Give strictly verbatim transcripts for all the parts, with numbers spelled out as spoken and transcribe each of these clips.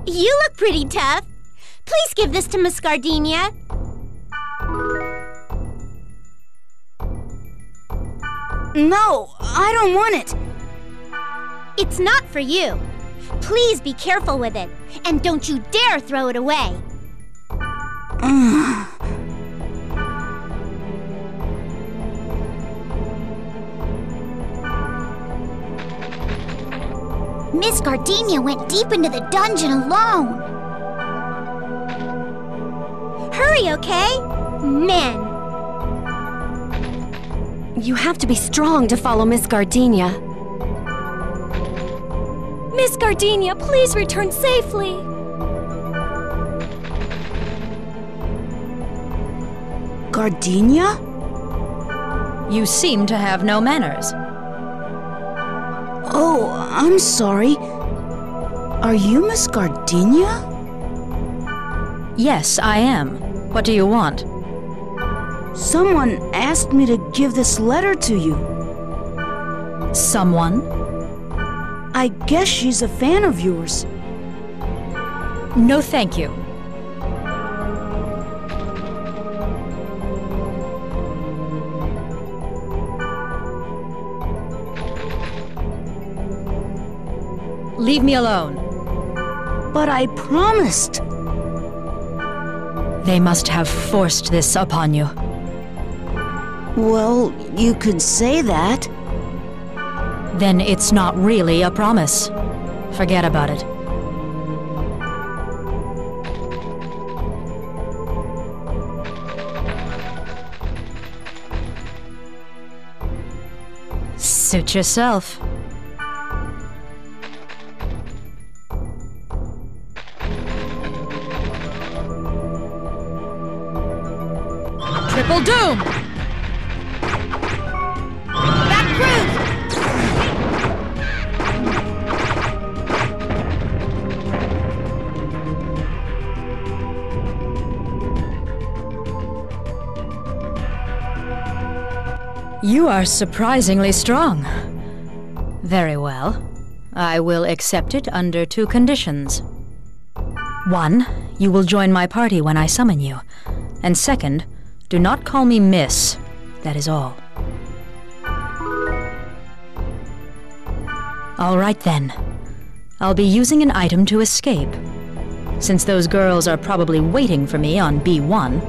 You look pretty tough. Please give this to Miss Gardenia. No, I don't want it. It's not for you. Please be careful with it, and don't you dare throw it away. Miss Gardenia went deep into the dungeon alone. Hurry, okay? Men. You have to be strong to follow Miss Gardenia. Miss Gardenia, please return safely. Gardenia? You seem to have no manners. Oh, I'm sorry. Are you Miss Gardenia? Yes, I am. What do you want? Someone asked me to give this letter to you. Someone? I guess she's a fan of yours. No, thank you. Leave me alone. But I promised. They must have forced this upon you. Well, you could say that. Then it's not really a promise. Forget about it. Suit yourself. Triple doom! Back cruise! You are surprisingly strong. Very well. I will accept it under two conditions. One, you will join my party when I summon you. And second, do not call me Miss. That is all. All right then. I'll be using an item to escape. Since those girls are probably waiting for me on B one.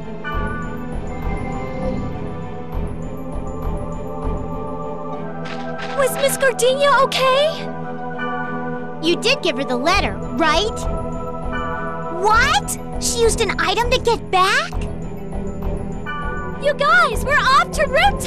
Was Miss Gardenia okay? You did give her the letter, right? What? She used an item to get back? You guys, we're off to Root